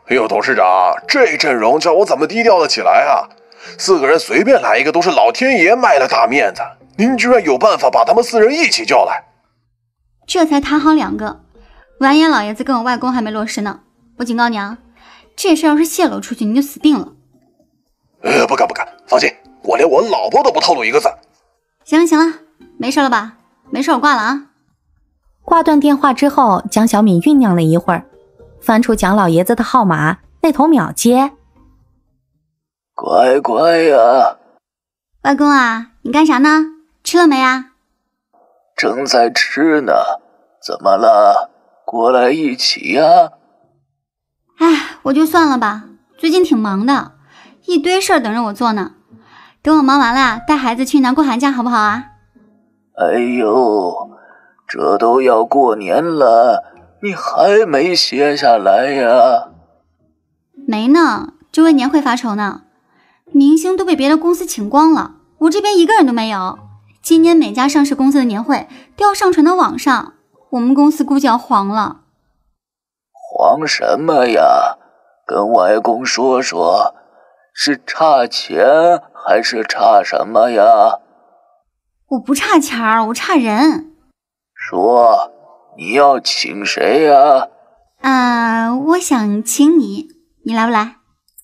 哎呦，董事长，这阵容叫我怎么低调得起来啊？4个人随便来一个都是老天爷卖了大面子，您居然有办法把他们4人一起叫来？ 这才谈好2个，完颜老爷子跟我外公还没落实呢。我警告你啊，这事要是泄露出去，你就死定了。 不敢，放心，我连我老婆都不透露一个字。 行了，没事了吧？没事，我挂了啊。 挂断电话之后，江小敏酝酿了一会儿，翻出蒋老爷子的号码，那头秒接。 乖乖呀！ 外公啊，你干啥呢？吃了没啊？ 正在吃呢，怎么了？过来一起呀？ 哎，我就算了吧，最近挺忙的，一堆事儿等着我做呢。等我忙完了，带孩子去云南过寒假好不好啊？ 哎呦，这都要过年了，你还没歇下来呀？ 没呢，就为年会发愁呢。明星都被别的公司请光了，我这边一个人都没有。今年每家上市公司的年会都要上传到网上，我们公司估计要黄了。 黄什么呀？跟外公说说，是差钱还是差什么呀？ 我不差钱儿，我差人。 说，你要请谁呀？ 我想请你，你来不来？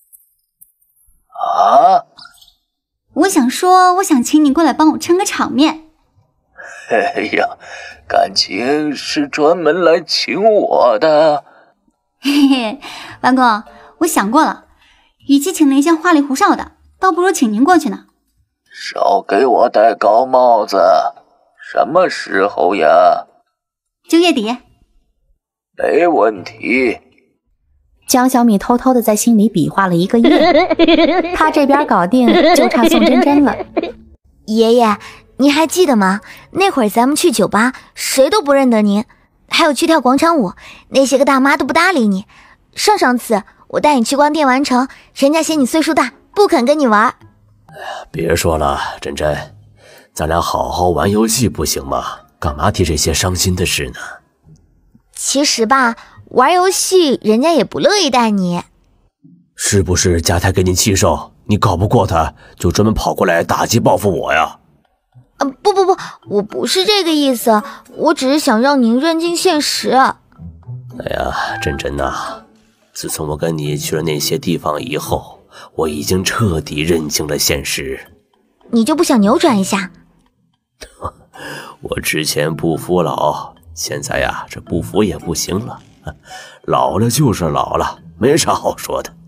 啊？ 我想请你过来帮我撑个场面。 哎呀，感情是专门来请我的。 嘿嘿，外公，我想过了，与其请那些花里胡哨的，倒不如请您过去呢。 少给我戴高帽子，什么时候呀？ 就月底。 没问题。 江小米偷偷的在心里比划了一个耶，他这边搞定，就差宋真真了。 爷爷，您还记得吗？那会儿咱们去酒吧，谁都不认得您，还有去跳广场舞，那些个大妈都不搭理你。上次我带你去逛电玩城，人家嫌你岁数大，不肯跟你玩。 别说了，真真，咱俩好好玩游戏不行吗？干嘛提这些伤心的事呢？ 其实吧，玩游戏人家也不乐意带你。 是不是家太给你气受，你搞不过他，就专门跑过来打击报复我呀？ 不，我不是这个意思，我只是想让您认清现实。 哎呀，真真呐，自从我跟你去了那些地方以后，我已经彻底认清了现实。 你就不想扭转一下？ 我之前不服老，现在呀，这不服也不行了。老了就是老了，没啥好说的。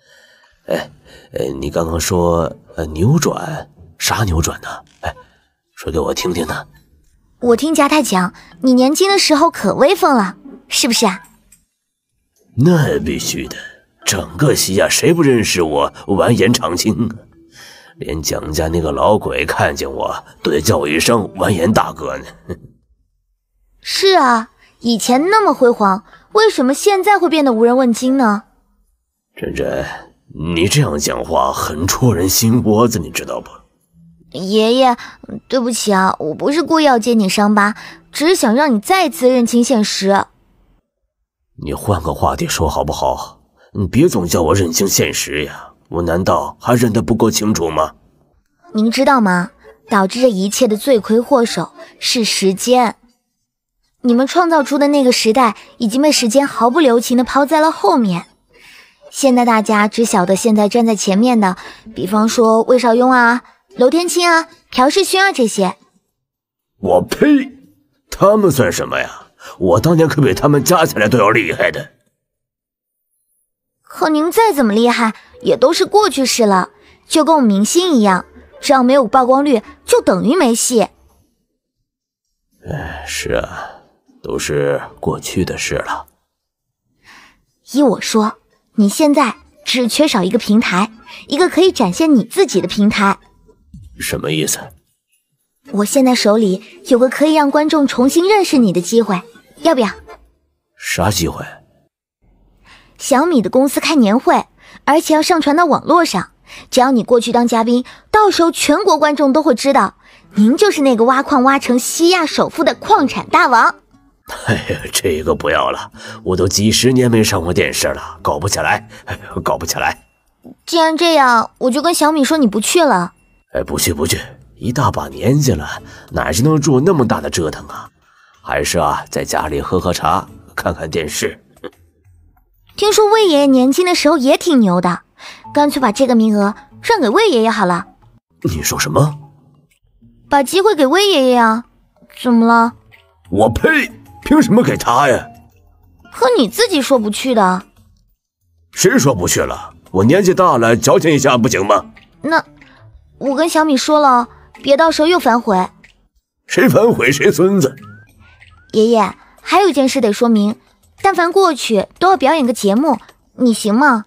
你刚刚说扭转，啥扭转呢？说给我听听呢。 我听家太讲，你年轻的时候可威风了，是不是啊？ 那必须的，整个西亚谁不认识我完颜长青啊？连蒋家那个老鬼看见我都得叫我一声完颜大哥呢。 是啊，以前那么辉煌，为什么现在会变得无人问津呢？ 真真，你这样讲话很戳人心窝子，你知道不？ 爷爷，对不起啊，我不是故意要揭你伤疤，只是想让你再次认清现实。 你换个话题说好不好？你别总叫我认清现实呀，我难道还认得不够清楚吗？ 您知道吗？导致这一切的罪魁祸首是时间。你们创造出的那个时代已经被时间毫不留情地抛在了后面。现在大家只晓得现在站在前面的，比方说魏少雍啊、娄天清啊、朴世勋啊这些。 我呸！他们算什么呀？我当年可比他们加起来都要厉害的。 可您再怎么厉害，也都是过去式了，就跟我们明星一样，只要没有曝光率，就等于没戏。 是啊，都是过去的事了。 依我说，你现在只缺少一个平台，一个可以展现你自己的平台。 什么意思？ 我现在手里有个可以让观众重新认识你的机会，要不要？ 啥机会？ 小米的公司开年会，而且要上传到网络上，只要你过去当嘉宾，到时候全国观众都会知道您就是那个挖矿挖成西亚首富的矿产大王。 哎呀，这个不要了，我都几十年没上过电视了，搞不起来，搞不起来。 既然这样，我就跟小米说你不去了。 不去，一大把年纪了，哪经能住那么大的折腾啊？还是在家里喝喝茶，看看电视。 听说魏爷爷年轻的时候也挺牛的，干脆把这个名额让给魏爷爷好了。 你说什么？ 把机会给魏爷爷呀？怎么了？ 我呸！凭什么给他呀？ 可你自己说不去的。 谁说不去了？我年纪大了，矫情一下不行吗？ 那我跟小米说了，别到时候又反悔。 谁反悔谁孙子。 爷爷，还有一件事得说明，但凡过去都要表演个节目，你行吗？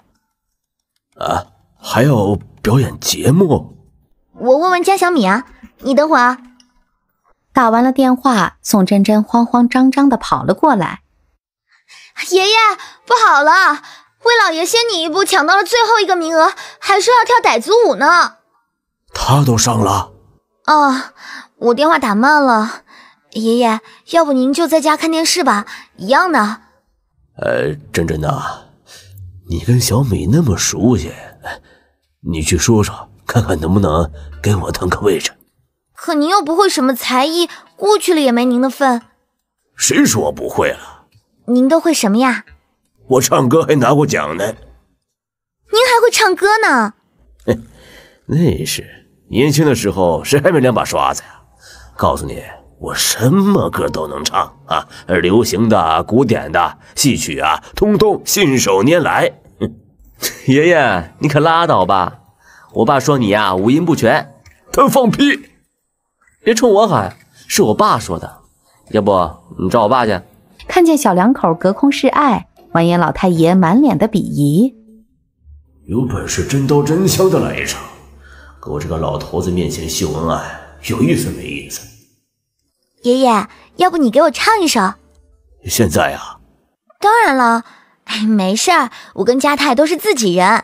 还要表演节目？ 我问问江小米啊，你等会儿啊。 打完了电话，宋真真慌慌张张地跑了过来。 爷爷，不好了，魏老爷先你一步抢到了最后一个名额，还说要跳傣族舞呢。 他都上了？ 我电话打慢了。爷爷，要不您就在家看电视吧，一样的。 真真呐，你跟小米那么熟悉，你去说说，看看能不能给我腾个位置。 可您又不会什么才艺，过去了也没您的份。 谁说我不会了？ 您都会什么呀？ 我唱歌还拿过奖呢。 您还会唱歌呢？ 那是年轻的时候，谁还没两把刷子呀？告诉你，我什么歌都能唱啊，流行的、古典的、戏曲啊，通通信手拈来。 爷爷，你可拉倒吧！我爸说你呀，五音不全。 他放屁！ 别冲我喊，是我爸说的。要不你找我爸去？ 看见小两口隔空示爱，完颜老太爷满脸的鄙夷。 有本事真刀真枪的来一场，搁我这个老头子面前秀恩爱，有意思没意思？ 爷爷，要不你给我唱一首？ 现在啊？ 当然了，没事儿，我跟家泰都是自己人。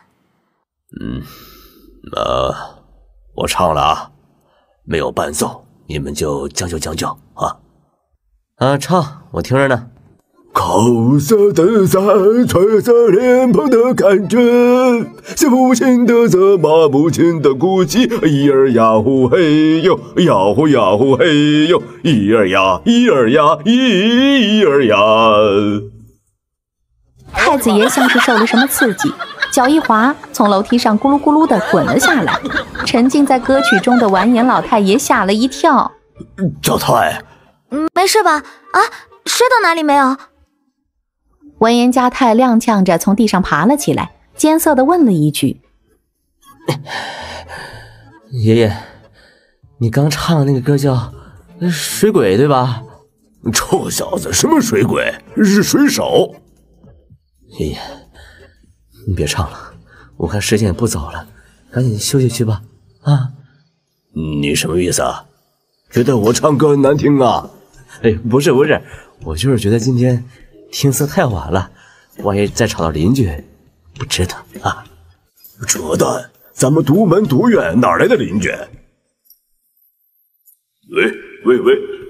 我唱了啊，没有伴奏，你们就将就啊。 唱，我听着呢。 口色的伞，褪色脸庞的感觉，像父亲的责骂，母亲的哭泣，一儿呀呼嘿哟，呀呼呀呼嘿哟，一儿呀，一儿呀，一儿呀。 太子爷像是受了什么刺激，脚一滑，从楼梯上咕噜咕噜地滚了下来。沉浸在歌曲中的完颜老太爷吓了一跳。 小太， 没事吧？摔到哪里没有？ 完颜家泰踉跄着从地上爬了起来，艰涩地问了一句： 爷爷，你刚唱的那个歌叫水鬼对吧？ 臭小子，什么水鬼？是水手。 爷爷，你别唱了，我看时间也不早了，赶紧休息去吧。 你什么意思啊？觉得我唱歌难听啊？ 不是，我就是觉得今天听色太晚了，万一再吵到邻居，不值得啊。 扯淡，咱们独门独院，哪来的邻居？喂，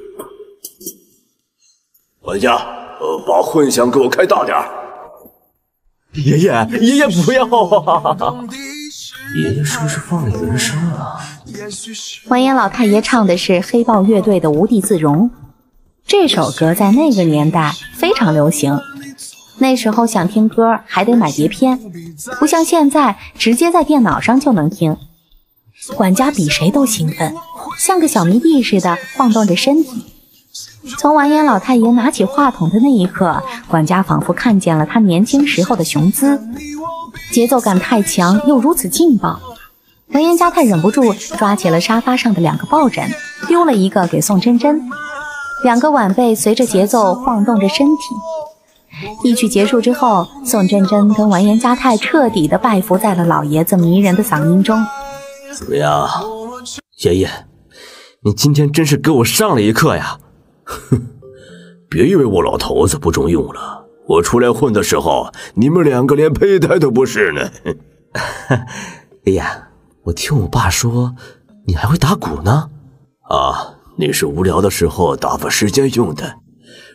管家，把混响给我开大点。 爷爷不要啊！爷爷是不是放了人声啊？ 完颜老太爷唱的是黑豹乐队的《无地自容》，这首歌在那个年代非常流行。那时候想听歌还得买碟片，不像现在直接在电脑上就能听。管家比谁都兴奋，像个小迷弟似的晃动着身体。从完颜老太爷拿起话筒的那一刻，管家仿佛看见了他年轻时候的雄姿，节奏感太强又如此劲爆。完颜家泰忍不住抓起了沙发上的2个抱枕，丢了一个给宋真真。2个晚辈随着节奏晃动着身体。一曲结束之后，宋真真跟完颜家泰彻底的拜服在了老爷子迷人的嗓音中。 怎么样， 爷爷，你今天真是给我上了一课呀！ 别以为我老头子不中用了，我出来混的时候，你们2个连胚胎都不是呢。 爷爷，我听我爸说你还会打鼓呢。 那是无聊的时候打发时间用的。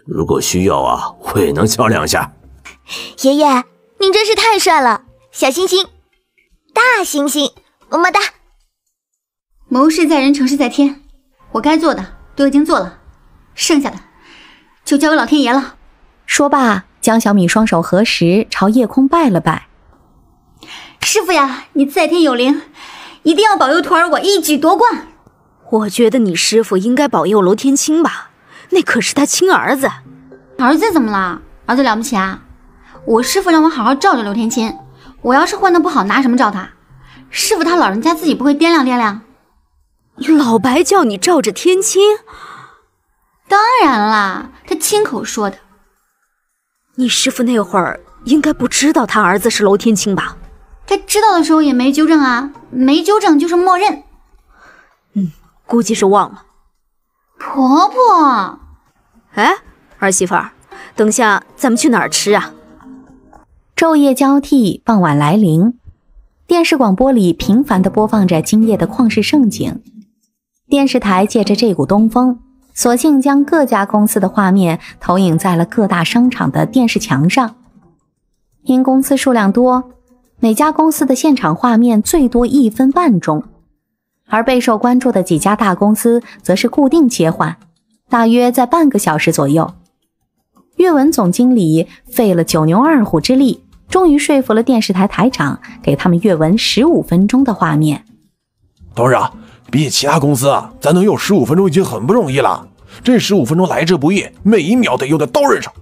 如果需要啊，我也能敲2下。 爷爷，您真是太帅了，小星星，大星星，么么哒。 谋事在人，成事在天，我该做的都已经做了，剩下的就交给老天爷了。 说罢，江小米双手合十，朝夜空拜了拜。 师傅呀，你在天有灵，一定要保佑徒儿我一举夺冠。 我觉得你师傅应该保佑娄天清吧，那可是他亲儿子。 儿子怎么了？儿子了不起啊？我师傅让我好好罩着刘天清，我要是混得不好，拿什么罩他？师傅他老人家自己不会掂量掂量？ 老白叫你罩着天清？ 当然啦，他亲口说的。 你师傅那会儿应该不知道他儿子是娄天清吧？ 他知道的时候也没纠正啊，没纠正就是默认。 估计是忘了。 婆婆， 哎，儿媳妇儿，等下咱们去哪儿吃啊？ 昼夜交替，傍晚来临，电视广播里频繁地播放着今夜的旷世盛景。电视台借着这股东风，索性将各家公司的画面投影在了各大商场的电视墙上。因公司数量多，每家公司的现场画面最多1分半钟，而备受关注的几家大公司则是固定切换，大约在半个小时左右。阅文总经理费了9牛2虎之力，终于说服了电视台台长，给他们阅文15分钟的画面。 董事长，比起其他公司啊，咱能有15分钟已经很不容易了。这15分钟来之不易，每一秒得用在刀刃上。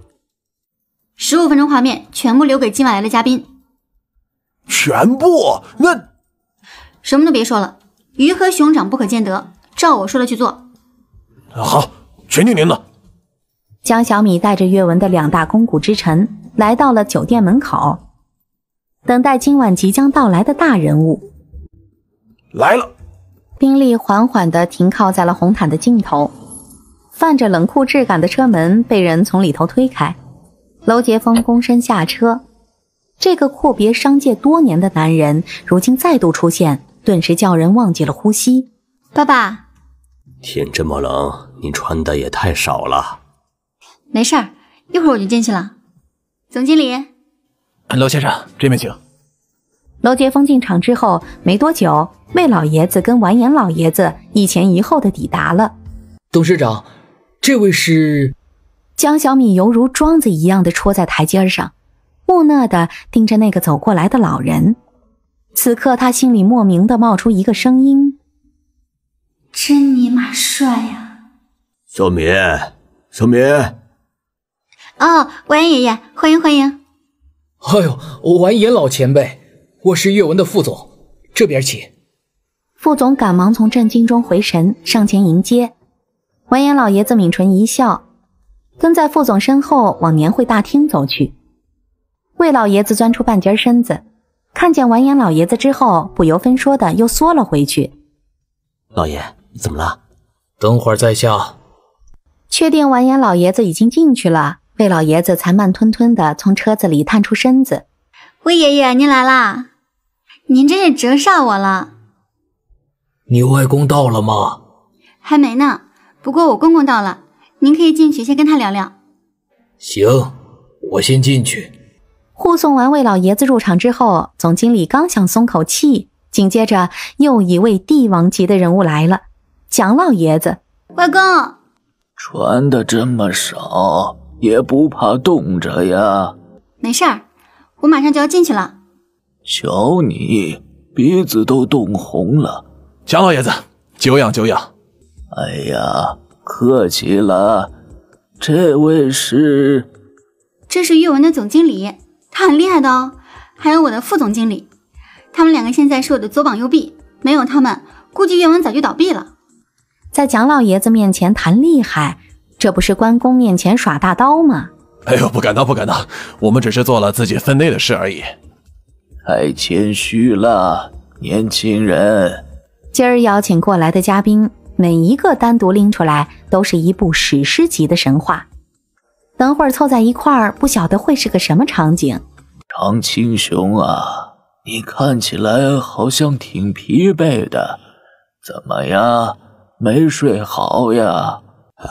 15分钟画面全部留给今晚来的嘉宾。 全部？那什么都别说了，鱼和熊掌不可兼得，照我说的去做。 好，全听您的。 江小米带着阅文的2大肱骨之臣来到了酒店门口，等待今晚即将到来的大人物。 来了。 宾利缓缓地停靠在了红毯的尽头，泛着冷酷质感的车门被人从里头推开。娄杰峰躬身下车，这个阔别商界多年的男人如今再度出现，顿时叫人忘记了呼吸。 爸爸， 天这么冷，你穿的也太少了。 没事儿，一会儿我就进去了。总经理， 娄先生，这边请。 娄杰峰进场之后没多久，魏老爷子跟完颜老爷子一前一后的抵达了。 董事长，这位是…… 江小米犹如桩子一样的戳在台阶上，木讷地盯着那个走过来的老人。此刻他心里莫名地冒出一个声音： 真尼玛帅呀！ 小米，小米。 哦，完颜爷爷，欢迎欢迎。 哎呦，完颜老前辈，我是阅文的副总，这边请。 副总赶忙从震惊中回神，上前迎接。完颜老爷子抿唇一笑，跟在副总身后往年会大厅走去。魏老爷子钻出半截身子，看见完颜老爷子之后，不由分说的又缩了回去。 老爷，怎么了？ 等会儿再下。 确定完颜老爷子已经进去了，魏老爷子才慢吞吞的从车子里探出身子。 魏爷爷，您来啦！您真是折煞我了。 你外公到了吗？ 还没呢，不过我公公到了，您可以进去先跟他聊聊。 行，我先进去。 护送完魏老爷子入场之后，总经理刚想松口气，紧接着又一位帝王级的人物来了，蒋老爷子。 外公， 穿的这么少，也不怕冻着呀？ 没事儿，我马上就要进去了。 瞧你，鼻子都冻红了。 蒋老爷子，久仰久仰。 哎呀，客气了。这位是？ 这是阅文的总经理，他很厉害的哦。还有我的副总经理，他们2个现在是我的左膀右臂，没有他们，估计阅文早就倒闭了。 在蒋老爷子面前谈厉害，这不是关公面前耍大刀吗？ 哎呦，不敢当不敢当，我们只是做了自己分内的事而已。 太谦虚了，年轻人。 今儿邀请过来的嘉宾，每一个单独拎出来都是一部史诗级的神话，等会儿凑在一块儿，不晓得会是个什么场景。 常青兄啊，你看起来好像挺疲惫的，怎么呀？没睡好呀？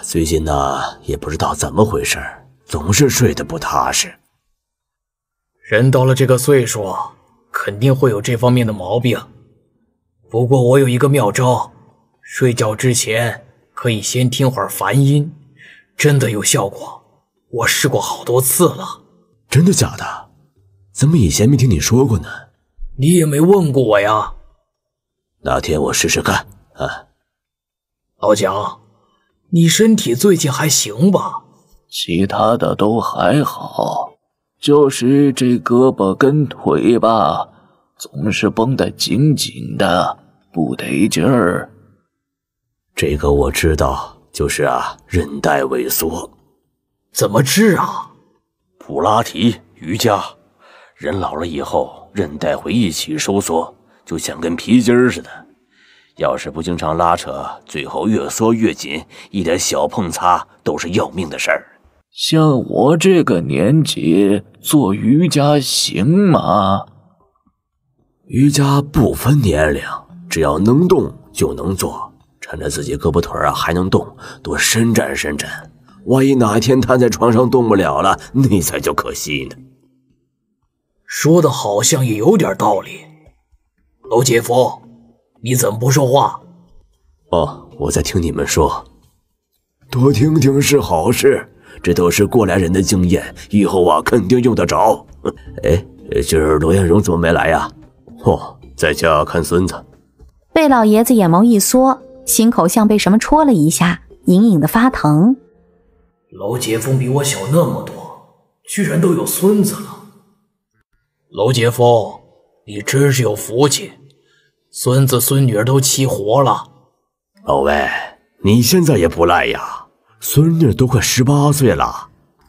最近呢也不知道怎么回事，总是睡得不踏实。 人到了这个岁数，肯定会有这方面的毛病。不过我有一个妙招，睡觉之前可以先听会儿梵音，真的有效果，我试过好多次了。 真的假的？怎么以前没听你说过呢？ 你也没问过我呀。 哪天我试试看啊。 老蒋，你身体最近还行吧？ 其他的都还好，就是这胳膊跟腿吧，总是绷得紧紧的，不得劲儿。 这个我知道，就是韧带萎缩。 怎么治啊？ 普拉提、瑜伽。人老了以后，韧带会一起收缩，就像根皮筋似的。要是不经常拉扯，最后越缩越紧，一点小碰擦都是要命的事儿。 像我这个年纪做瑜伽行吗？ 瑜伽不分年龄，只要能动就能做，趁着自己胳膊腿还能动，多伸展伸展。万一哪天瘫在床上动不了了，那才叫可惜呢。 说的好像也有点道理。娄姐夫，你怎么不说话？ 哦，我在听你们说。多听听是好事，这都是过来人的经验，以后肯定用得着。哎，今儿罗艳荣怎么没来呀？哦，在家看孙子。 魏老爷子眼眸一缩，心口像被什么戳了一下，隐隐的发疼。 娄杰峰比我小那么多，居然都有孙子了。娄杰峰，你真是有福气，孙子孙女儿都齐活了。 老魏，你现在也不赖呀，孙女都快18岁了。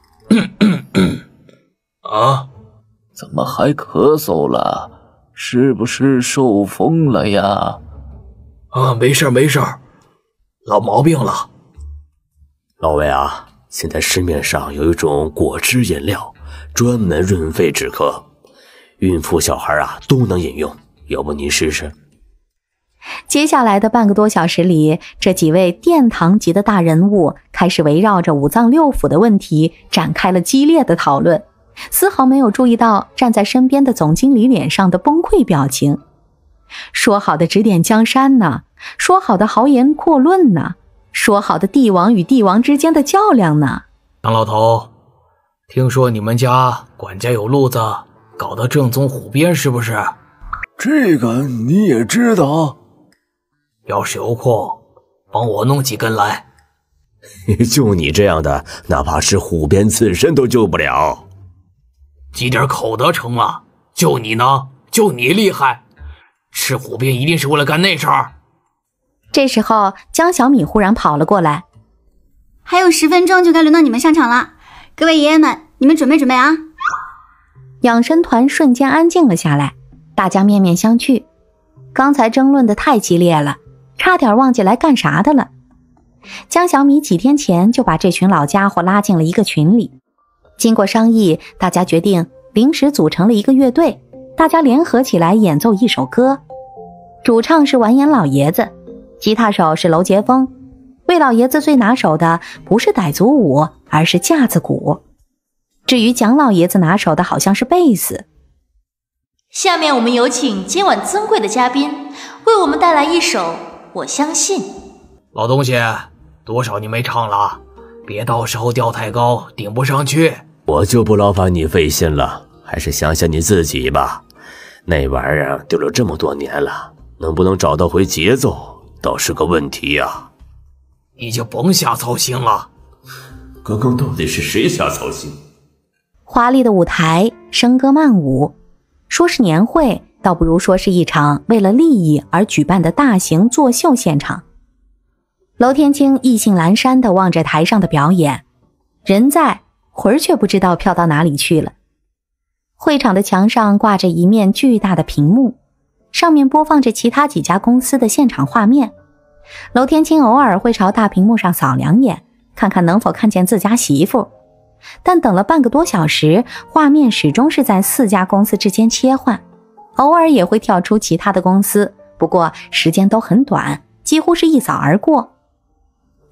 啊？ 怎么还咳嗽了？是不是受风了呀？ 啊，没事没事，老毛病了。 老魏啊，现在市面上有一种果汁饮料，专门润肺止咳，孕妇小孩都能饮用，要不你试试？ 接下来的半个多小时里，这几位殿堂级的大人物开始围绕着五脏六腑的问题展开了激烈的讨论，丝毫没有注意到站在身边的总经理脸上的崩溃表情。说好的指点江山呢？说好的豪言阔论呢？说好的帝王与帝王之间的较量呢？ 杨老头，听说你们家管家有路子，搞得正宗虎鞭是不是？ 这个你也知道？ 要是有空，帮我弄几根来。 就你这样的，哪怕是虎鞭刺身都救不了。 积点口德成了，就你呢？就你厉害，吃虎鞭一定是为了干那事儿。 这时候，江小米忽然跑了过来。 还有10分钟就该轮到你们上场了，各位爷爷们，你们准备准备啊！ 养生团瞬间安静了下来，大家面面相觑。刚才争论的太激烈了，差点忘记来干啥的了。江小米几天前就把这群老家伙拉进了一个群里，经过商议，大家决定临时组成了一个乐队，大家联合起来演奏一首歌。主唱是完颜老爷子，吉他手是娄杰峰。魏老爷子最拿手的不是傣族舞，而是架子鼓。至于蒋老爷子拿手的好像是贝斯。 下面我们有请今晚尊贵的嘉宾为我们带来一首《我相信》。 老东西，多少你没唱了，别到时候调太高顶不上去。 我就不劳烦你费心了，还是想想你自己吧。那玩意儿丢了这么多年了，能不能找到回节奏倒是个问题呀。 你就甭瞎操心了。 刚刚到底是谁瞎操心？ 华丽的舞台，笙歌曼舞，说是年会，倒不如说是一场为了利益而举办的大型作秀现场。娄天清意兴阑珊地望着台上的表演，人在，魂儿却不知道飘到哪里去了。会场的墙上挂着一面巨大的屏幕，上面播放着其他几家公司的现场画面。娄天清偶尔会朝大屏幕上扫两眼，看看能否看见自家媳妇，但等了半个多小时，画面始终是在4家公司之间切换，偶尔也会跳出其他的公司，不过时间都很短，几乎是一扫而过。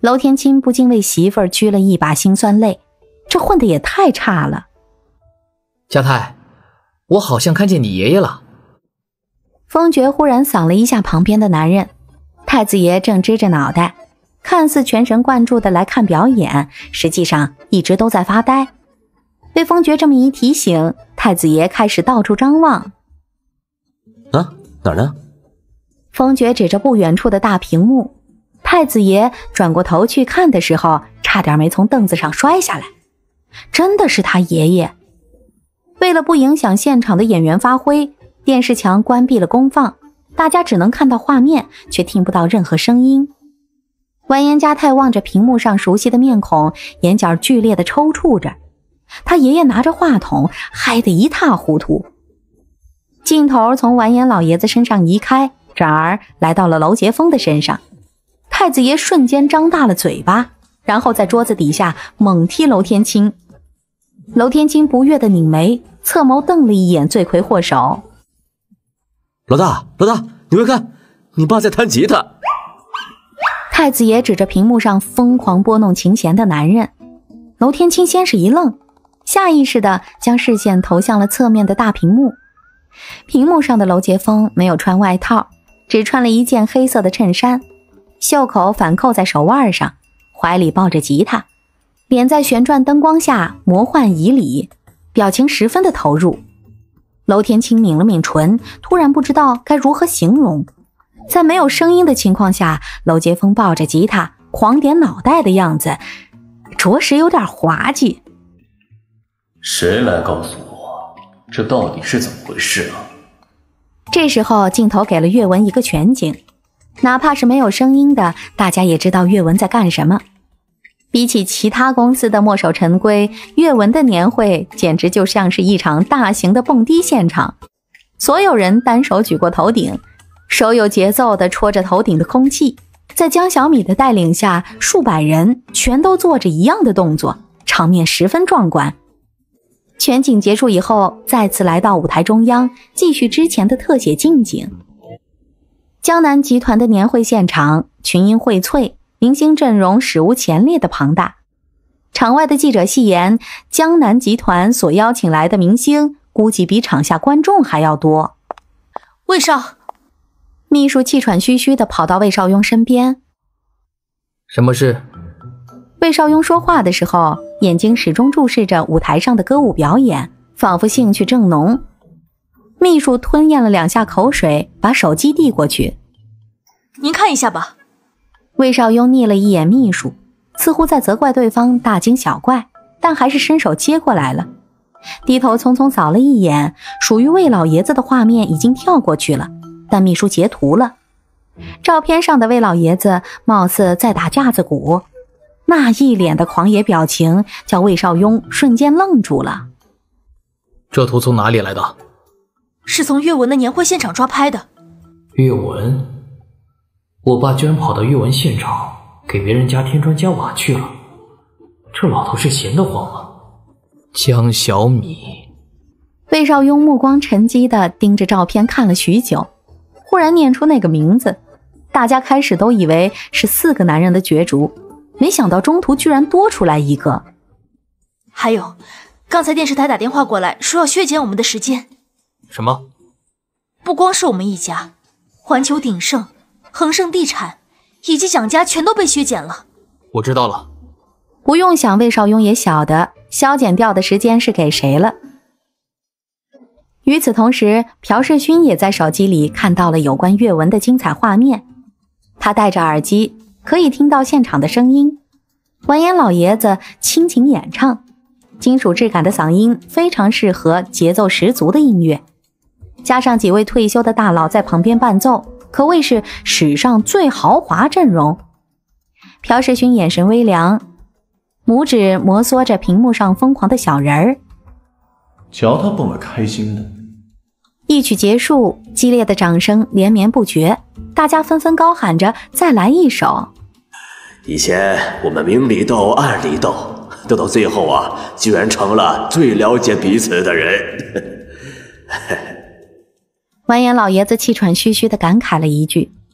娄天清不禁为媳妇儿掬了一把辛酸泪，这混得也太差了。 家太，我好像看见你爷爷了。 风爵忽然扫了一下旁边的男人，太子爷正支着脑袋，看似全神贯注地来看表演，实际上一直都在发呆。被风爵这么一提醒，太子爷开始到处张望。 啊，哪儿呢？ 风爵指着不远处的大屏幕，太子爷转过头去看的时候，差点没从凳子上摔下来。真的是他爷爷。为了不影响现场的演员发挥，电视墙关闭了公放，大家只能看到画面，却听不到任何声音。完颜家太望着屏幕上熟悉的面孔，眼角剧烈地抽搐着。他爷爷拿着话筒，嗨得一塌糊涂。镜头从完颜老爷子身上移开，转而来到了娄杰峰的身上。太子爷瞬间张大了嘴巴，然后在桌子底下猛踢娄天清。娄天清不悦地拧眉，侧眸瞪了一眼罪魁祸首。 老大，你快看，你爸在弹吉他。 太子爷指着屏幕上疯狂拨弄琴弦的男人。娄天清先是一愣，下意识地将视线投向了侧面的大屏幕。屏幕上的娄杰峰没有穿外套，只穿了一件黑色的衬衫，袖口反扣在手腕上，怀里抱着吉他，脸在旋转灯光下魔幻旖旎，表情十分的投入。娄天清抿了抿唇，突然不知道该如何形容。在没有声音的情况下，娄杰峰抱着吉他狂点脑袋的样子着实有点滑稽。 谁来告诉我这到底是怎么回事啊？ 这时候镜头给了岳文一个全景，哪怕是没有声音的，大家也知道岳文在干什么。比起其他公司的墨守成规，岳文的年会简直就像是一场大型的蹦迪现场。所有人单手举过头顶，手有节奏地戳着头顶的空气，在江小米的带领下，数百人全都做着一样的动作，场面十分壮观。全景结束以后，再次来到舞台中央，继续之前的特写近景。江南集团的年会现场群英荟萃，明星阵容史无前例的庞大。场外的记者戏言，江南集团所邀请来的明星估计比场下观众还要多。 魏少， 秘书气喘吁吁地跑到魏少雍身边。 什么事？ 魏少雍说话的时候，眼睛始终注视着舞台上的歌舞表演，仿佛兴趣正浓。秘书吞咽了2下口水，把手机递过去。 您看一下吧。 魏少雍睨了一眼秘书，似乎在责怪对方大惊小怪，但还是伸手接过来了。低头匆匆扫了一眼，属于魏老爷子的画面已经跳过去了，但秘书截图了。照片上的魏老爷子貌似在打架子鼓，那一脸的狂野表情叫魏少雍瞬间愣住了。 这图从哪里来的？ 是从岳文的年会现场抓拍的。 岳文？我爸居然跑到岳文现场给别人家添砖加瓦去了，这老头是闲得慌吗？江小米。 魏少雍目光沉积地盯着照片看了许久，忽然念出那个名字。大家开始都以为是4个男人的角逐，没想到中途居然多出来一个。 还有，刚才电视台打电话过来说要削减我们的时间。 什么？ 不光是我们一家，环球鼎盛、恒盛地产以及蒋家全都被削减了。 我知道了。 不用想，魏少雍也晓得削减掉的时间是给谁了。与此同时，朴世勋也在手机里看到了有关岳文的精彩画面。他戴着耳机，可以听到现场的声音。完颜老爷子倾情演唱，金属质感的嗓音非常适合节奏十足的音乐，加上几位退休的大佬在旁边伴奏，可谓是史上最豪华阵容。朴世勋眼神微凉，拇指摩挲着屏幕上疯狂的小人儿， 瞧他蹦得开心的。 一曲结束，激烈的掌声连绵不绝，大家纷纷高喊着再来一首。 以前我们明里斗暗里斗，斗到最后啊，居然成了最了解彼此的人。 完颜老爷子气喘吁吁地感慨了一句。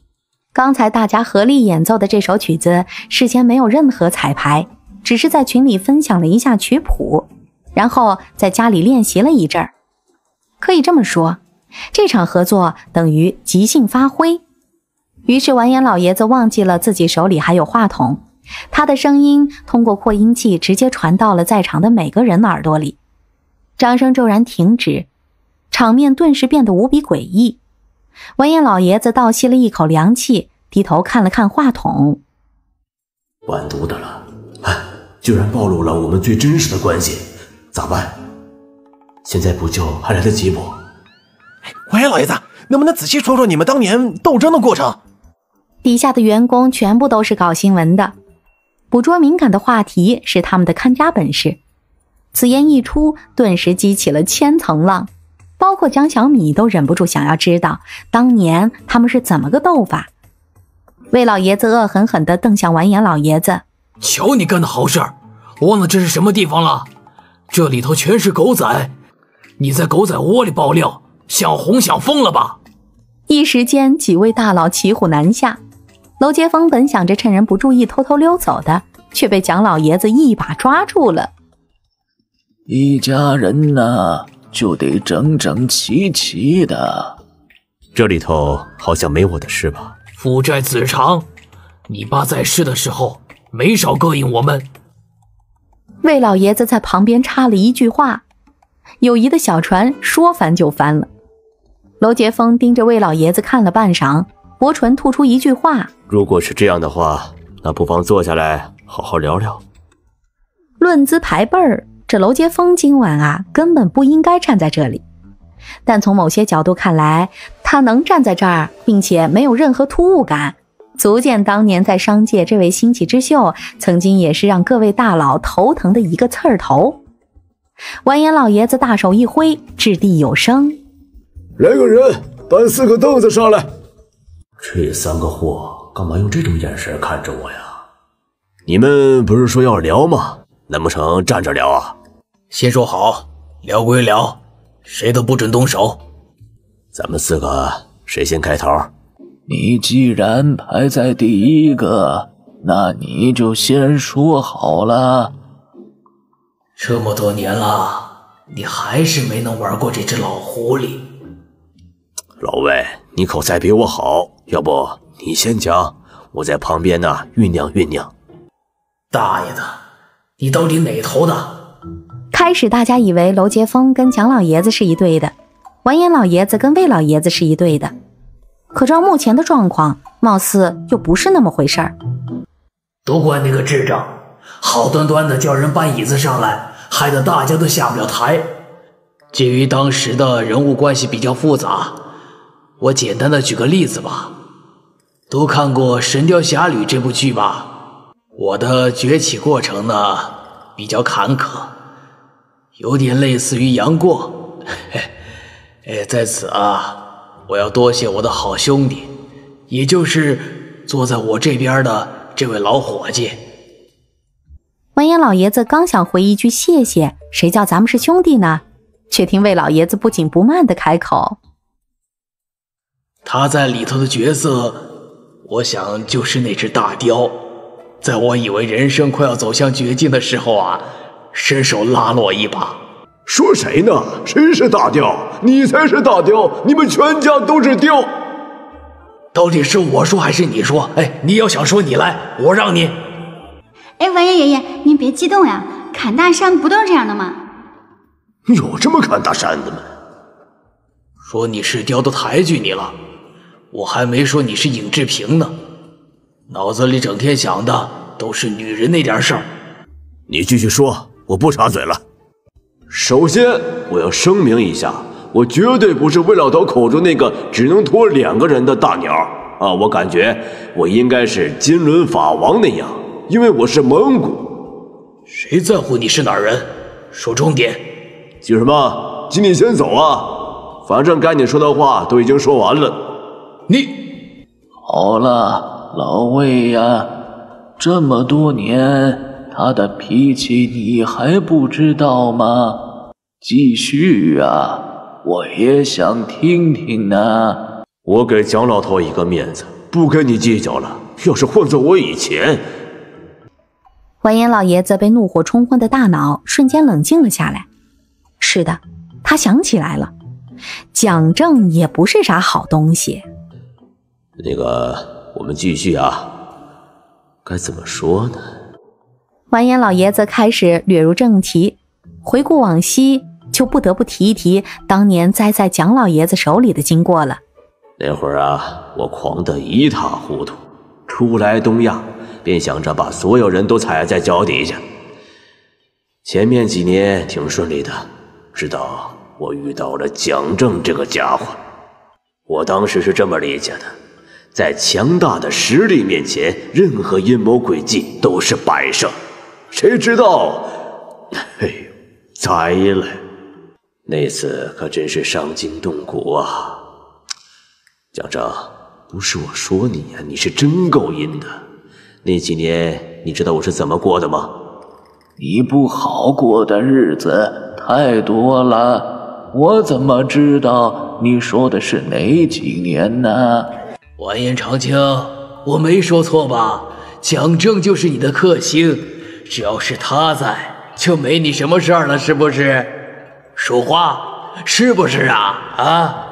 刚才大家合力演奏的这首曲子，事先没有任何彩排，只是在群里分享了一下曲谱，然后在家里练习了一阵儿。可以这么说，这场合作等于即兴发挥。于是完颜老爷子忘记了自己手里还有话筒，他的声音通过扩音器直接传到了在场的每个人耳朵里。掌声骤然停止，场面顿时变得无比诡异。完颜老爷子倒吸了一口凉气，低头看了看话筒。 完犊子了，居然暴露了我们最真实的关系，咋办？现在补救还来得及不？ 完颜老爷子，能不能仔细说说你们当年斗争的过程？ 底下的员工全部都是搞新闻的，捕捉敏感的话题是他们的看家本事。此言一出，顿时激起了千层浪，包括江小米都忍不住想要知道当年他们是怎么个斗法。魏老爷子恶狠狠地瞪向完颜老爷子， 瞧你干的好事儿，忘了这是什么地方了？这里头全是狗仔，你在狗仔窝里爆料，想红想疯了吧？ 一时间几位大佬骑虎难下。娄杰峰本想着趁人不注意偷偷溜走的，却被蒋老爷子一把抓住了。 一家人呢，就得整整齐齐的。 这里头好像没我的事吧？ 父债子偿，你爸在世的时候没少膈应我们。 魏老爷子在旁边插了一句话，友谊的小船说翻就翻了。娄杰峰盯着魏老爷子看了半晌，薄唇吐出一句话： 如果是这样的话，那不妨坐下来好好聊聊。 论资排辈儿，这娄杰峰今晚根本不应该站在这里，但从某些角度看来，他能站在这儿并且没有任何突兀感，足见当年在商界这位新起之秀曾经也是让各位大佬头疼的一个刺儿头。完颜老爷子大手一挥，掷地有声： 来个人搬4个凳子上来。这3个货干嘛用这种眼神看着我呀？你们不是说要聊吗？难不成站着聊啊？ 先说好，聊归聊，谁都不准动手。 咱们4个谁先开头？ 你既然排在第一个，那你就先说好了。 这么多年了，你还是没能玩过这只老狐狸。 老魏，你口才比我好，要不你先讲，我在旁边呢酝酿酝酿。 大爷的，你到底哪头的？ 开始大家以为娄杰峰跟蒋老爷子是一对的，完颜老爷子跟魏老爷子是一对的，可照目前的状况，貌似又不是那么回事儿。 都怪那个智障，好端端的叫人搬椅子上来，害得大家都下不了台。基于当时的人物关系比较复杂，我简单的举个例子吧。都看过《神雕侠侣》这部剧吧？我的崛起过程呢，比较坎坷，有点类似于杨过。在此我要多谢我的好兄弟，也就是坐在我这边的这位老伙计。 完颜老爷子刚想回一句谢谢，谁叫咱们是兄弟呢？却听魏老爷子不紧不慢地开口： 他在里头的角色，我想就是那只大雕，在我以为人生快要走向绝境的时候伸手拉了我一把。 说谁呢？谁是大雕？你才是大雕，你们全家都是雕。 到底是我说还是你说？你要想说你来，我让你。 完颜爷爷，您别激动呀，砍大山不都是这样的吗？ 有这么砍大山的吗？ 说你是雕都抬举你了，我还没说你是尹志平呢，脑子里整天想的都是女人那点事儿。 你继续说，我不插嘴了。首先，我要声明一下，我绝对不是魏老头口中那个只能拖2个人的大鸟我感觉我应该是金轮法王那样，因为我是蒙古。 谁在乎你是哪儿人？说重点。 急什么？急你先走啊！反正该你说的话都已经说完了。 你好了，老魏呀，这么多年他的脾气你还不知道吗？继续啊，我也想听听呢。 我给蒋老头一个面子， 不跟你计较了。要是换做我以前…… 完颜老爷子被怒火冲昏的大脑瞬间冷静了下来。是的，他想起来了，蒋正也不是啥好东西。 我们继续啊，该怎么说呢？ 完颜老爷子开始略入正题，回顾往昔，就不得不提一提当年栽在蒋老爷子手里的经过了。 那会儿啊，我狂得一塌糊涂，初来东亚，便想着把所有人都踩在脚底下。前面几年挺顺利的，直到我遇到了蒋正这个家伙。我当时是这么理解的，在强大的实力面前，任何阴谋诡计都是摆设。谁知道，栽了！那次可真是伤筋动骨啊！蒋正，不是我说你呀，你是真够阴的。那几年你知道我是怎么过的吗？ 你不好过的日子太多了，我怎么知道你说的是哪几年呢？ 完颜长青，我没说错吧？蒋正就是你的克星，只要是他在，就没你什么事儿了，是不是？说话，是不是啊？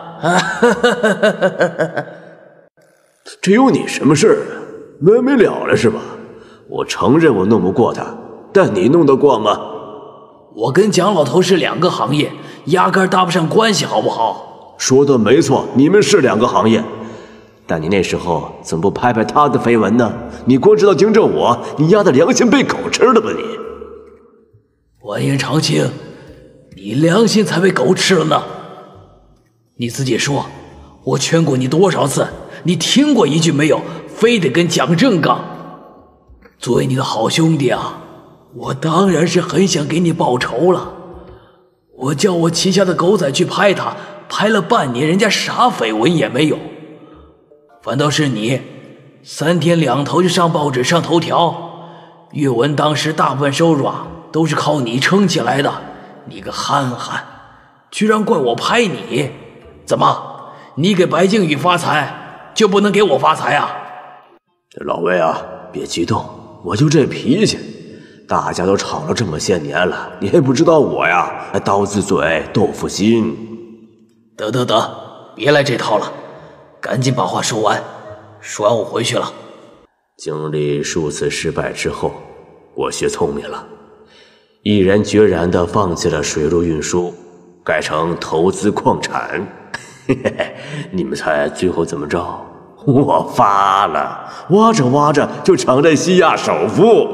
这有你什么事儿啊？没没了了是吧？我承认我弄不过他，但你弄得过吗？ 我跟蒋老头是两个行业，压根搭不上关系，好不好？ 说的没错，你们是两个行业，但你那时候怎么不拍拍他的绯闻呢？你光知道盯着我，你丫的良心被狗吃了吧你？ 完颜长青，你良心才被狗吃了呢！你自己说，我劝过你多少次，你听过一句没有？非得跟蒋正杠。作为你的好兄弟啊，我当然是很想给你报仇了。我叫我旗下的狗仔去拍他，拍了半年，人家啥绯闻也没有，反倒是你3天2头就上报纸上头条，阅文当时大部分收入啊都是靠你撑起来的。你个憨憨，居然怪我拍你！怎么，你给白靖宇发财，就不能给我发财啊？ 老魏啊，别激动，我就这脾气。大家都吵了这么些年了，你还不知道我呀，刀子嘴豆腐心。 得，别来这套了，赶紧把话说完，说完我回去了。 经历数次失败之后，我学聪明了，毅然决然地放弃了水路运输，改成投资矿产。你们猜最后怎么着？我发了，挖着挖着就成了西亚首富。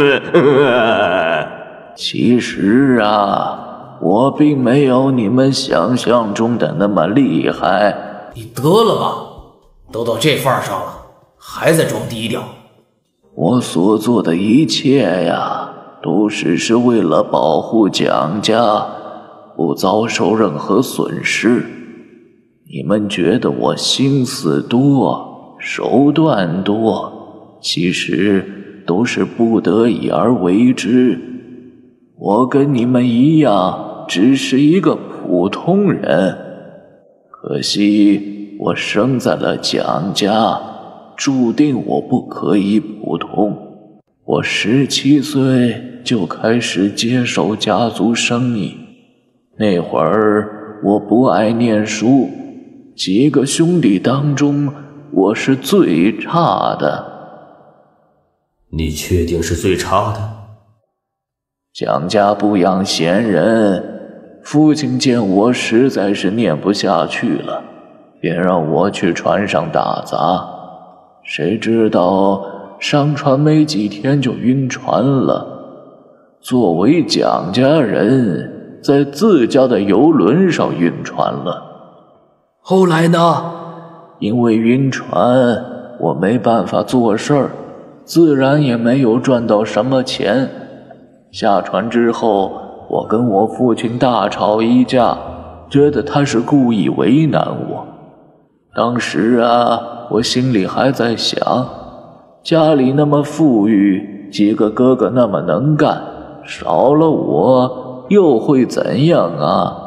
其实啊，我并没有你们想象中的那么厉害。 你得了吧，都到这份上了，还在装低调。 我所做的一切呀，都是为了保护蒋家，不遭受任何损失。你们觉得我心思多，手段多，其实都是不得已而为之。我跟你们一样，只是一个普通人。可惜我生在了蒋家，注定我不可以普通。我17岁就开始接手家族生意，那会儿我不爱念书，几个兄弟当中我是最差的。 你确定是最差的？ 蒋家不养闲人，父亲见我实在是念不下去了，便让我去船上打杂。谁知道上船没几天就晕船了。作为蒋家人，在自家的游轮上晕船了。 后来呢？ 因为晕船，我没办法做事儿，自然也没有赚到什么钱。下船之后，我跟我父亲大吵一架，觉得他是故意为难我。当时啊，我心里还在想，家里那么富裕，几个哥哥那么能干，少了我又会怎样啊？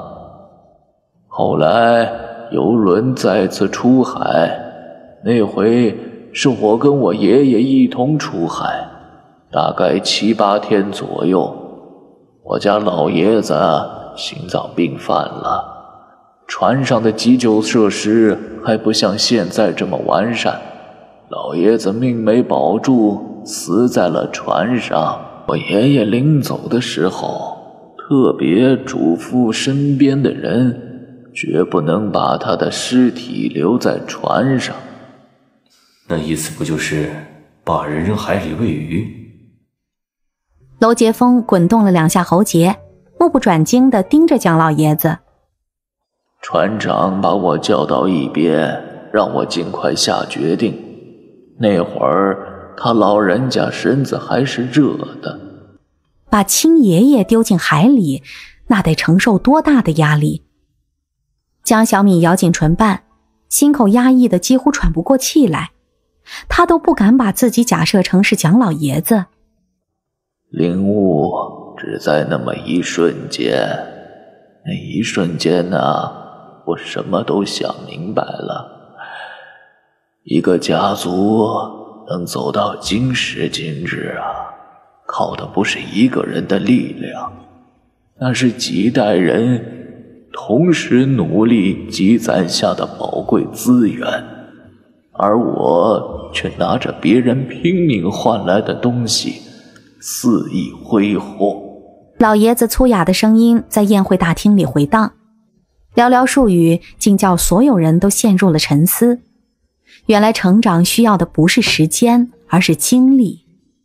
后来游轮再次出海，那回是我跟我爷爷一同出海，大概7、8天左右，我家老爷子心脏病犯了，船上的急救设施还不像现在这么完善，老爷子命没保住，死在了船上。我爷爷临走的时候，特别嘱咐身边的人，绝不能把他的尸体留在船上。 那意思不就是把人扔海里喂鱼？ 娄杰峰滚动了2下喉结，目不转睛地盯着蒋老爷子。 船长把我叫到一边，让我尽快下决定。那会儿他老人家身子还是热的。 把亲爷爷丢进海里，那得承受多大的压力？江小米咬紧唇瓣，心口压抑得几乎喘不过气来。他都不敢把自己假设成是蒋老爷子。 领悟只在那么一瞬间，那一瞬间呢，我什么都想明白了。一个家族能走到今时今日啊，靠的不是一个人的力量，那是几代人同时努力积攒下的宝贵资源，而我却拿着别人拼命换来的东西肆意挥霍。 老爷子粗哑的声音在宴会大厅里回荡，寥寥数语竟叫所有人都陷入了沉思。原来成长需要的不是时间，而是精力。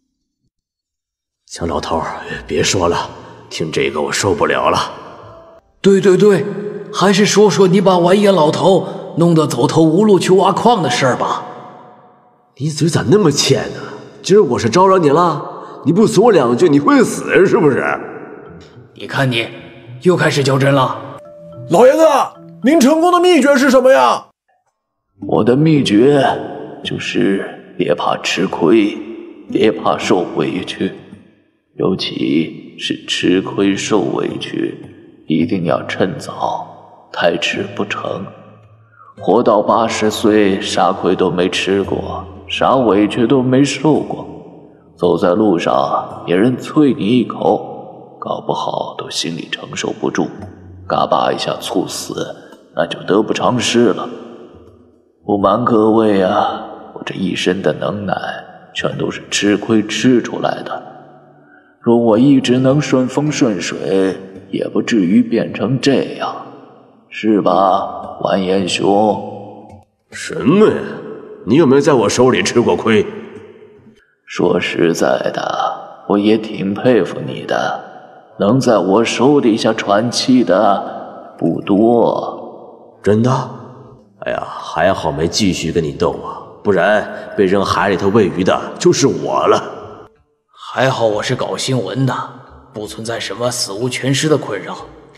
蒋老头，别说了，听这个我受不了了。 对，还是说说你把完颜老头弄得走投无路去挖矿的事儿吧。 你嘴咋那么欠呢？今儿我是招惹你了？你不损我2句你会死是不是？ 你看你又开始较真了。 老爷子，您成功的秘诀是什么呀？ 我的秘诀就是别怕吃亏，别怕受委屈，尤其是吃亏受委屈一定要趁早，太迟不成。活到80岁，啥亏都没吃过，啥委屈都没受过，走在路上别人啐你一口，搞不好都心里承受不住，嘎巴一下猝死，那就得不偿失了。不瞒各位啊，我这一身的能耐全都是吃亏吃出来的。若我一直能顺风顺水，也不至于变成这样，是吧，完颜兄？ 什么呀？你有没有在我手里吃过亏？ 说实在的，我也挺佩服你的，能在我手底下喘气的不多。 真的？哎呀，还好没继续跟你斗啊，不然被扔海里头喂鱼的就是我了。 还好我是搞新闻的，不存在什么死无全尸的困扰。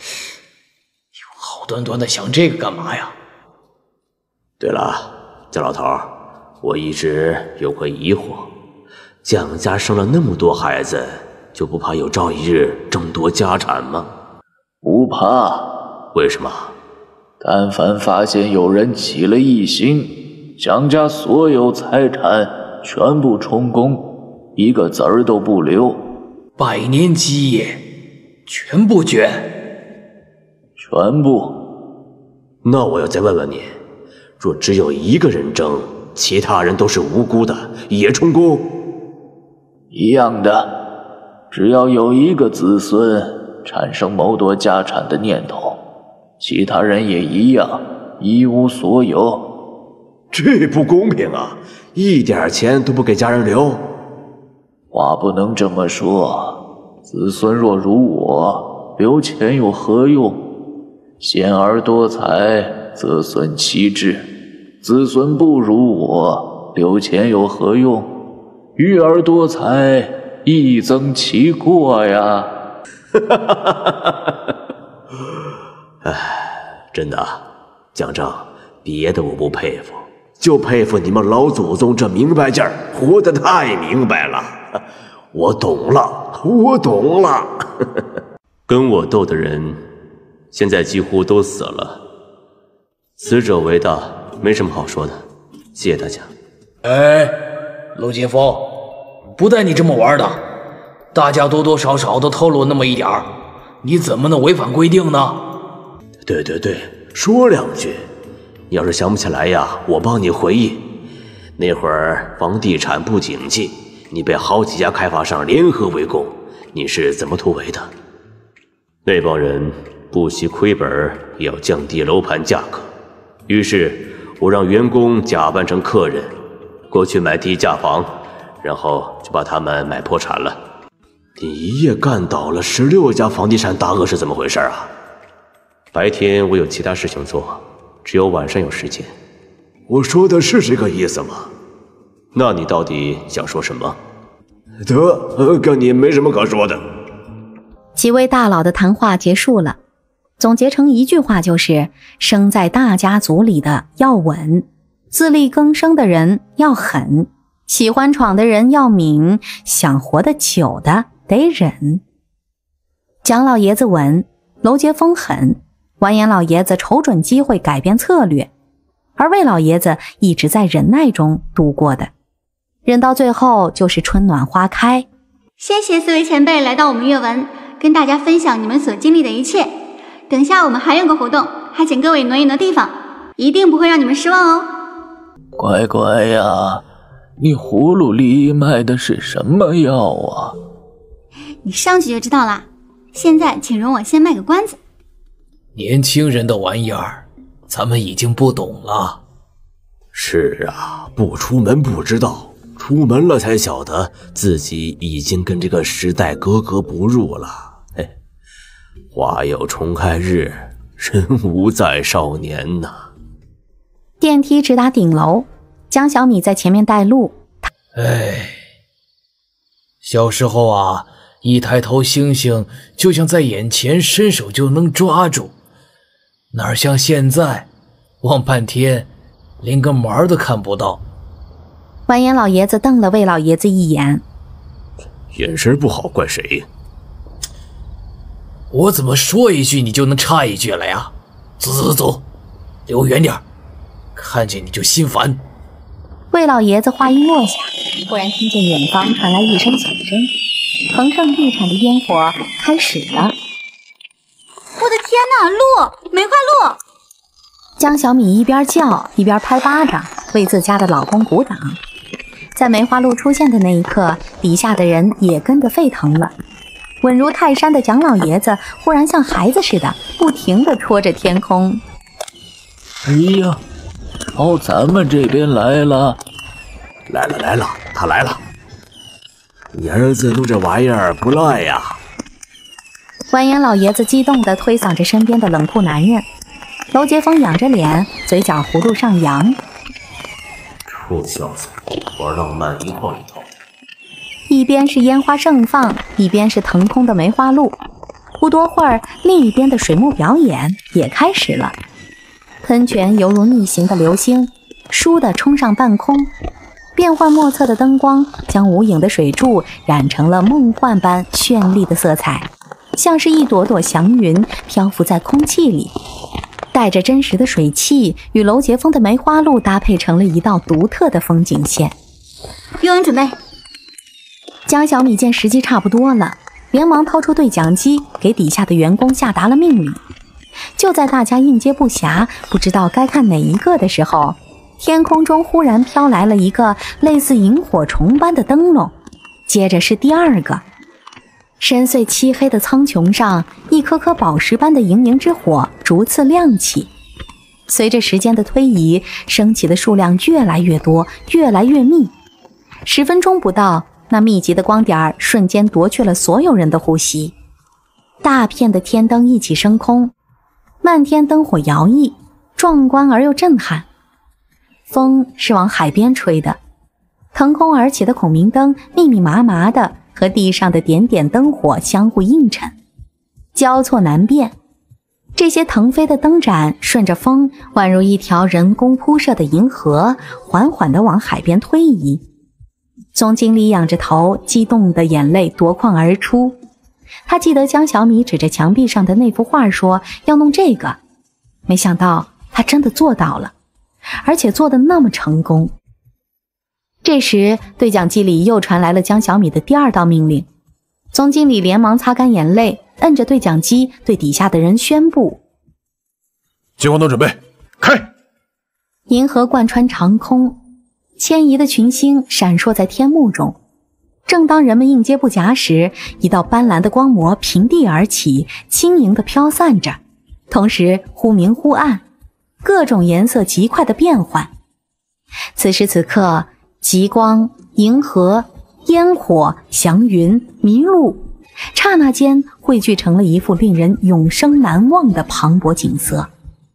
好端端的想这个干嘛呀？ 对了，蒋老头，我一直有个疑惑，蒋家生了那么多孩子，就不怕有朝一日争夺家产吗？ 不怕。 为什么？ 但凡发现有人起了异心，蒋家所有财产全部充公，一个子儿都不留。 100年基业全部卷。 全部。 那我要再问问你，若只有一个人争，其他人都是无辜的，也充公？ 一样的，只要有一个子孙产生谋夺家产的念头，其他人也一样，一无所有。 这不公平啊！一点钱都不给家人留。 话不能这么说，子孙若如我，留钱有何用？贤而多财，则孙其志；子孙不如我，留钱有何用？愚而多财，亦增其过呀！ 哎，真的，蒋正，别的我不佩服，就佩服你们老祖宗这明白劲儿，活得太明白了。我懂了，我懂了。跟我斗的人，现在几乎都死了。死者为大，没什么好说的。谢谢大家。 哎，陆金风，不带你这么玩的，大家多多少少都透露那么一点儿，你怎么能违反规定呢？ 对，说两句。你要是想不起来呀，我帮你回忆。那会儿房地产不景气，你被好几家开发商联合围攻，你是怎么突围的？那帮人不惜亏本也要降低楼盘价格，于是我让员工假扮成客人过去买低价房，然后就把他们买破产了。你一夜干倒了16家房地产大鳄是怎么回事啊？白天我有其他事情做，只有晚上有时间。我说的是这个意思吗？那你到底想说什么？跟你没什么可说的。 几位大佬的谈话结束了，总结成一句话就是：生在大家族里的要稳，自力更生的人要狠，喜欢闯的人要敏，想活得久的得忍。蒋老爷子稳，娄杰峰狠，完颜老爷子瞅准机会改变策略，而魏老爷子一直在忍耐中度过的，忍到最后就是春暖花开。 谢谢4位前辈来到我们阅文，跟大家分享你们所经历的一切。等下我们还有个活动，还请各位挪一挪地方，一定不会让你们失望哦。 乖乖呀，你葫芦里卖的是什么药啊？ 你上去就知道啦。现在请容我先卖个关子。 年轻人的玩意儿，咱们已经不懂了。 是啊，不出门不知道，出门了才晓得自己已经跟这个时代格格不入了。花有重开日，人无再少年呐。 电梯直达顶楼，江小米在前面带路。 小时候啊，一抬头星星就像在眼前，伸手就能抓住，哪像现在望半天连个毛都看不到。 完颜老爷子瞪了魏老爷子一眼， 眼神不好怪谁？ 我怎么说一句你就能插一句了呀？走，离我远点，看见你就心烦。 魏老爷子话音落下，忽然听见远方传来一声响声，横上地产的烟火开始了。 我的天哪，鹿，梅花鹿！ 江小米一边叫一边拍巴掌，为自家的老公鼓掌。在梅花鹿出现的那一刻，底下的人也跟着沸腾了。稳如泰山的蒋老爷子忽然像孩子似的，不停地戳着天空。 哎呀，朝咱们这边来了！ 来了，他来了！你儿子弄这玩意儿不赖呀！ 完颜老爷子激动地推搡着身边的冷酷男人，娄杰峰仰着脸，嘴角弧度上扬。 臭小子，玩浪漫一套一套。 一边是烟花盛放，一边是腾空的梅花鹿。不多会儿，另一边的水幕表演也开始了。喷泉犹如逆行的流星，倏地冲上半空，变幻莫测的灯光将无影的水柱染成了梦幻般绚丽的色彩，像是一朵朵祥云漂浮在空气里，带着真实的水汽与娄杰峰的梅花鹿搭配成了一道独特的风景线。 阅文准备。 江小米见时机差不多了，连忙掏出对讲机，给底下的员工下达了命令。就在大家应接不暇，不知道该看哪一个的时候，天空中忽然飘来了一个类似萤火虫般的灯笼，接着是第二个。深邃漆黑的苍穹上，一颗颗宝石般的莹莹之火逐次亮起。随着时间的推移，升起的数量越来越多，越来越密。10分钟不到，那密集的光点瞬间夺去了所有人的呼吸。大片的天灯一起升空，漫天灯火摇曳，壮观而又震撼。风是往海边吹的，腾空而起的孔明灯密密麻麻的和地上的点点灯火相互映衬，交错难辨。这些腾飞的灯盏顺着风，宛如一条人工铺设的银河，缓缓地往海边推移。总经理仰着头，激动的眼泪夺眶而出。他记得江小米指着墙壁上的那幅画说要弄这个，没想到他真的做到了，而且做得那么成功。 这时，对讲机里又传来了江小米的第二道命令。总经理连忙擦干眼泪，摁着对讲机对底下的人宣布： 接光灯准备，开！ 银河贯穿长空，迁移的群星闪烁在天幕中。正当人们应接不暇时，一道斑斓的光膜平地而起，轻盈地飘散着，同时忽明忽暗，各种颜色极快的变换。此时此刻，极光、银河、烟火、祥云、麋鹿，刹那间汇聚成了一幅令人永生难忘的磅礴景色。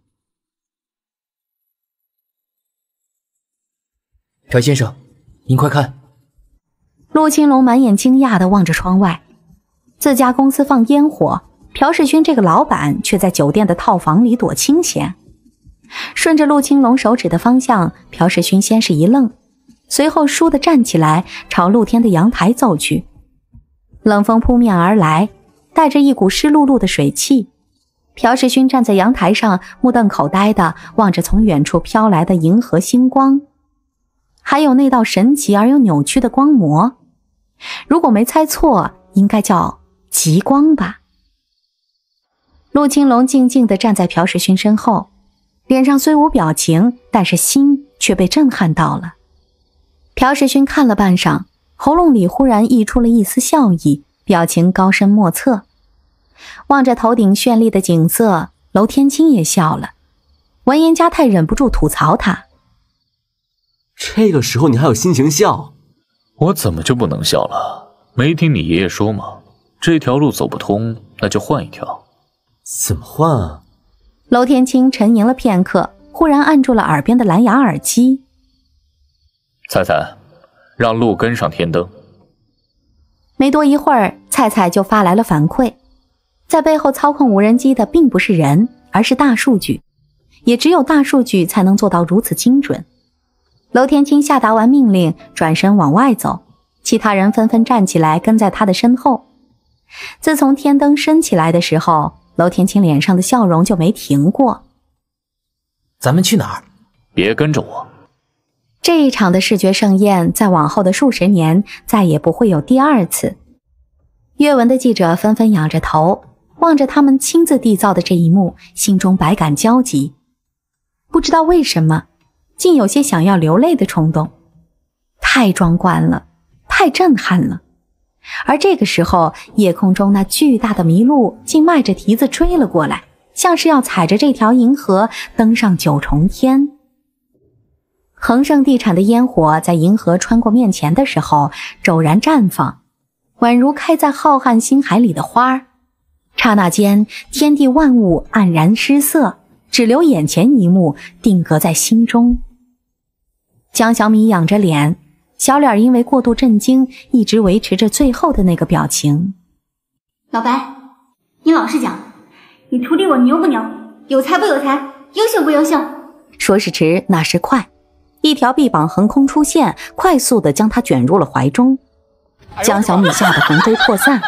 朴先生，您快看！ 陆青龙满眼惊讶地望着窗外，自家公司放烟火，朴世勋这个老板却在酒店的套房里躲清闲。顺着陆青龙手指的方向，朴世勋先是一愣，随后倏地站起来，朝露天的阳台走去。冷风扑面而来，带着一股湿漉漉的水汽。朴世勋站在阳台上，目瞪口呆地望着从远处飘来的银河星光，还有那道神奇而又扭曲的光膜，如果没猜错，应该叫极光吧。陆青龙静静地站在朴世勋身后，脸上虽无表情，但是心却被震撼到了。朴世勋看了半晌，喉咙里忽然溢出了一丝笑意，表情高深莫测。望着头顶绚丽的景色，娄天青也笑了。完颜家太忍不住吐槽他： 这个时候你还有心情笑？ 我怎么就不能笑了？没听你爷爷说吗？这条路走不通，那就换一条。 怎么换啊？ 娄天青沉吟了片刻，忽然按住了耳边的蓝牙耳机。 菜菜，让路跟上天灯。 没多一会儿，菜菜就发来了反馈。在背后操控无人机的并不是人，而是大数据，也只有大数据才能做到如此精准。娄天青下达完命令，转身往外走，其他人纷纷站起来跟在他的身后。自从天灯升起来的时候，娄天青脸上的笑容就没停过。 咱们去哪儿？ 别跟着我。 这一场的视觉盛宴，在往后的数十年再也不会有第二次。阅文的记者纷纷仰着头，望着他们亲自缔造的这一幕，心中百感交集。不知道为什么，竟有些想要流泪的冲动。太壮观了，太震撼了。而这个时候，夜空中那巨大的麋鹿竟迈着蹄子追了过来，像是要踩着这条银河登上九重天。恒盛地产的烟火在银河穿过面前的时候骤然绽放，宛如开在浩瀚星海里的花。刹那间，天地万物黯然失色，只留眼前一幕定格在心中。江小米仰着脸，小脸因为过度震惊，一直维持着最后的那个表情。 老白，你老实讲，你徒弟我牛不牛？有才不有才？优秀不优秀？ 说时迟，那时快，一条臂膀横空出现，快速地将他卷入了怀中。江小米吓得魂飞魄散。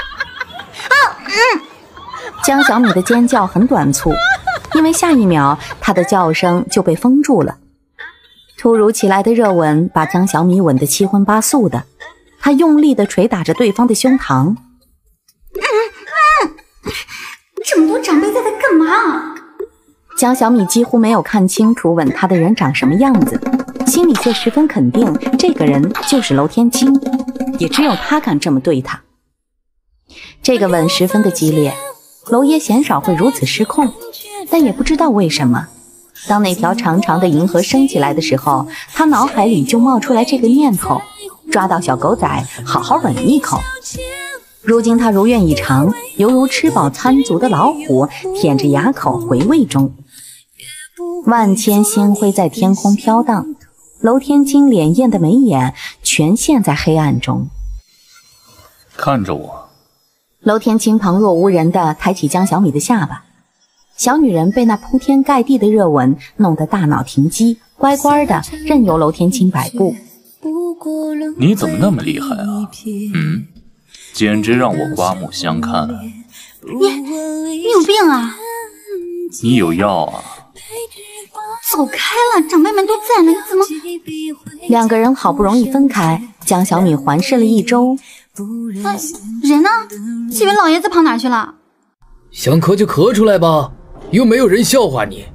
江小米的尖叫很短促，因为下一秒她的叫声就被封住了。突如其来的热吻把江小米吻得七荤八素的，她用力地捶打着对方的胸膛。 这么多长辈在这干嘛？ 江小米几乎没有看清楚吻她的人长什么样子，心里却十分肯定这个人就是娄天青，也只有他敢这么对她。这个吻十分的激烈，娄爷鲜少会如此失控，但也不知道为什么，当那条长长的银河升起来的时候，他脑海里就冒出来这个念头，抓到小狗仔好好吻一口。如今他如愿以偿，犹如吃饱餐足的老虎，舔着牙口回味中。万千星辉在天空飘荡，娄天青潋滟的眉眼全陷在黑暗中。 看着我。 娄天青旁若无人地抬起江小米的下巴，小女人被那铺天盖地的热吻弄得大脑停机，乖乖的任由娄天青摆布。 你怎么那么厉害啊？简直让我刮目相看。 你有病啊？ 你有药啊？ 走开了，长辈们都在呢，你怎么？ 两个人好不容易分开，江小米环视了一周， 人呢？几位老爷子跑哪去了？ 想咳就咳出来吧，又没有人笑话你。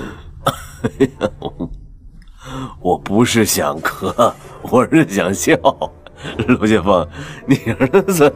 我不是想咳，我是想笑。陆建峰，你儿子。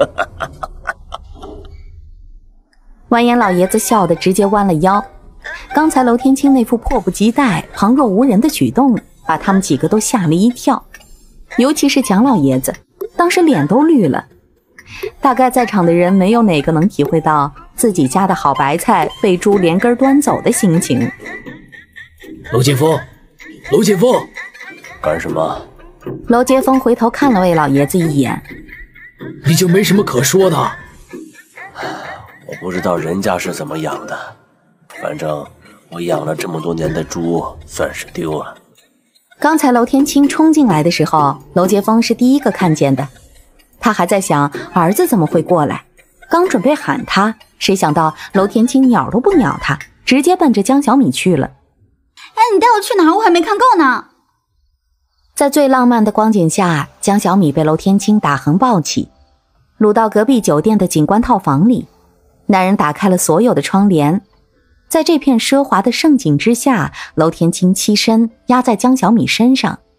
完颜老爷子笑得直接弯了腰。刚才娄天青那副迫不及待、旁若无人的举动，把他们几个都吓了一跳。尤其是蒋老爷子，当时脸都绿了。大概在场的人没有哪个能体会到自己家的好白菜被猪连根端走的心情。 娄建峰，娄建峰， 干什么？ 娄杰峰回头看了魏老爷子一眼， 你就没什么可说的？ 我不知道人家是怎么养的，反正我养了这么多年的猪算是丢了。 刚才娄天青冲进来的时候，娄杰峰是第一个看见的。他还在想儿子怎么会过来，刚准备喊他，谁想到娄天青鸟都不鸟他，直接奔着江小米去了。 哎，你带我去哪儿？我还没看够呢。 在最浪漫的光景下，江小米被娄天青打横抱起，掳到隔壁酒店的景观套房里。男人打开了所有的窗帘，在这片奢华的盛景之下，娄天青栖身压在江小米身上，